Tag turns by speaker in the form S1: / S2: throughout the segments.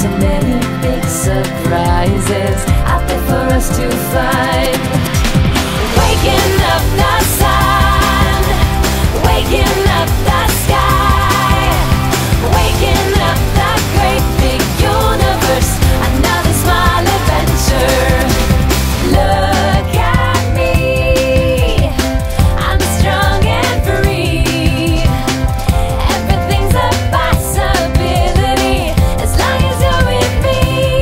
S1: so many big surprises out there for us to find. Waking up the sun, waking up the sky, waking up the great big universe, another small adventure. Look at me, I'm strong and free. Everything's a possibility as long as you're with me,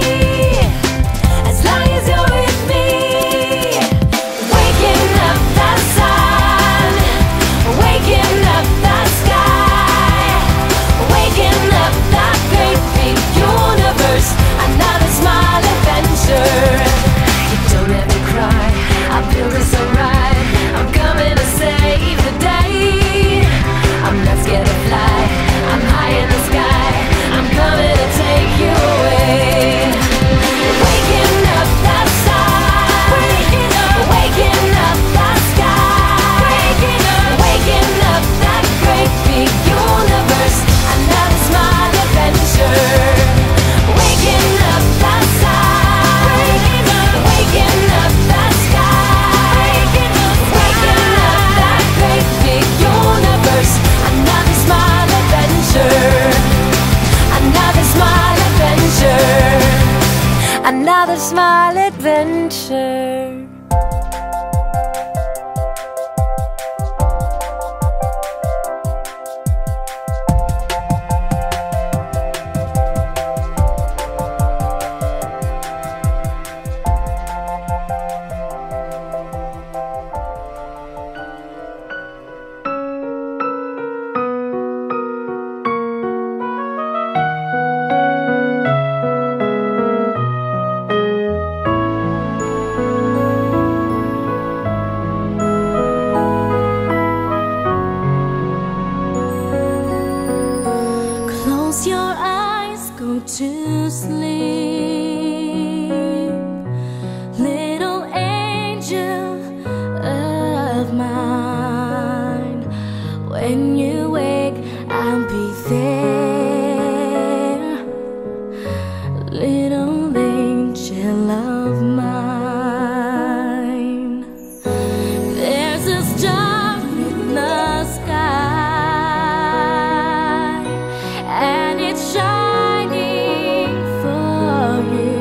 S1: as long as you're with me. Waking up the sun, waking up the sky, waking up the great big universe, another small adventure. You don't ever cry, I'll build us a ride. I'm coming to save the day. I'm not scared to fly, I'm high in the sky. I'm coming to take you away. Waking up the sun, waking up the sky, waking up that great big universe, another small adventure. Waking up the sun, waking up the sky, waking up that great big universe, another small adventure, another small adventure, another small adventure. Close your eyes, go to sleep, little angel of mine. When you wake, I'll be there, little angel of mine. There's a star in the sky, and it's shining for you.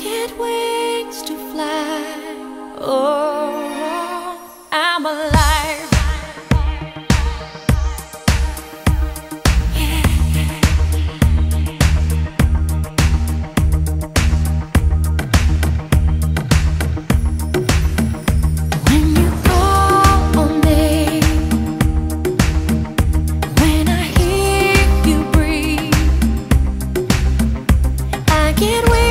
S1: get wings to fly. Oh, I'm alive. Get away.